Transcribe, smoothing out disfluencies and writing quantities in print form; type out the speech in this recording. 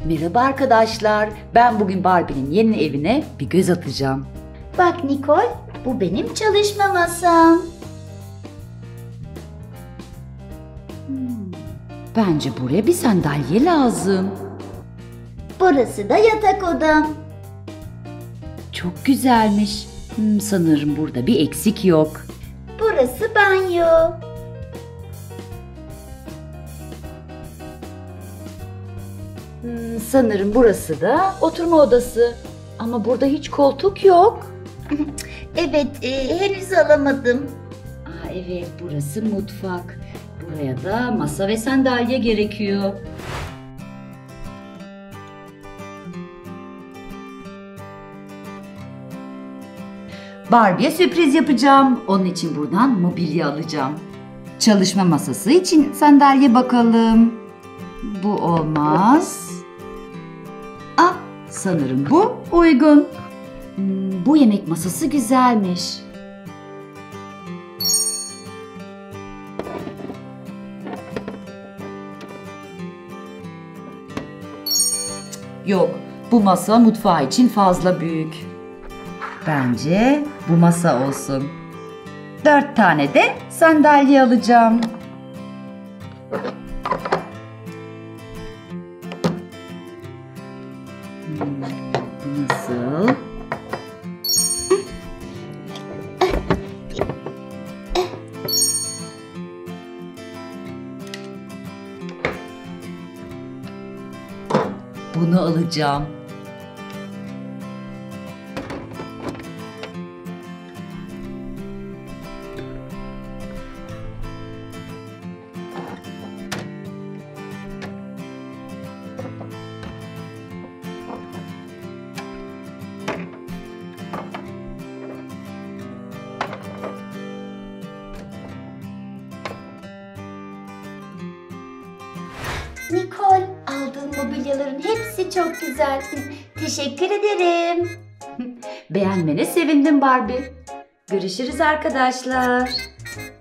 Merhaba arkadaşlar. Ben bugün Barbie'nin yeni evine bir göz atacağım. Bak Nicole, bu benim çalışma masam. Bence buraya bir sandalye lazım. Burası da yatak odam. Çok güzelmiş. Sanırım burada bir eksik yok. Burası banyo. Sanırım burası da oturma odası. Ama burada hiç koltuk yok. Evet, henüz alamadım. Evet, burası mutfak. Buraya da masa ve sandalye gerekiyor. Barbie'ye sürpriz yapacağım. Onun için buradan mobilya alacağım. Çalışma masası için sandalye bakalım. Bu olmaz. Sanırım bu uygun. Bu yemek masası güzelmiş. Yok, bu masa mutfağı için fazla büyük. Bence bu masa olsun. 4 tane de sandalye alacağım. Nasıl? Bunu alacağım. Nicole, aldığın mobilyaların hepsi çok güzel. Teşekkür ederim. Beğenmene sevindim Barbie. Görüşürüz arkadaşlar.